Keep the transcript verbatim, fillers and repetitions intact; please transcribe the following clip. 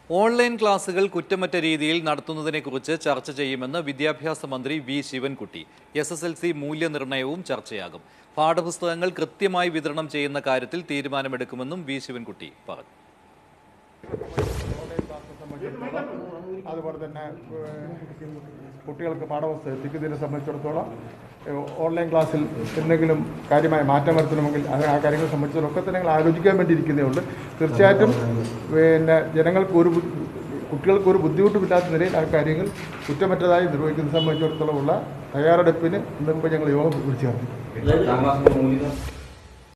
Online ക്ലാസുകൾ കുറ്റമറ്റ രീതിയിൽ നടത്തുന്നതിനെക്കുറിച്ച് ചർച്ച ചെയ്യുമെന്ന് വിദ്യാഭ്യാസ മന്ത്രി V Sivankutty. S S L C മൂല്യനിർണ്ണയവും ചർച്ചയാകും. പാഠപുസ്തകങ്ങൾ കൃത്യമായി വിതരണം ചെയ്യുന്ന കാര്യത്തിൽ തീരുമാനമെടുക്കുമെന്നും വി ശിവൻകുട്ടി പറഞ്ഞു. അതുപോലെ തന്നെ കുട്ടികൾക്ക് പാഠപുസ്തകം എത്തിക്കുന്നതിനെ സംബന്ധിച്ചിടത്തോളം ഓൺലൈൻ ക്ലാസ്സിൽ എന്തെങ്കിലും കാര്യമായ മാറ്റം വരുത്തണമെങ്കിൽ അത് ആ കാര്യങ്ങളെ സംബന്ധിച്ചിടത്തോളം തന്നെ ഞങ്ങൾ ആലോചിക്കാൻ വേണ്ടിയിരിക്കുന്നേ ഉള്ളൂ. തീർച്ചയായിട്ടും പിന്നെ ജനങ്ങൾക്ക് ഒരു കുട്ടികൾക്ക് ഒരു ബുദ്ധിമുട്ടുമില്ലാത്ത നിലയിൽ ആ കാര്യങ്ങൾ കുറ്റമറ്റതായി നിർവഹിക്കുന്നതിനെ സംബന്ധിച്ചിടത്തോളം ഉള്ള തയ്യാറെടുപ്പിന് മുമ്പ് ഞങ്ങൾ യോഗം വിളിച്ചു ചേർത്തു.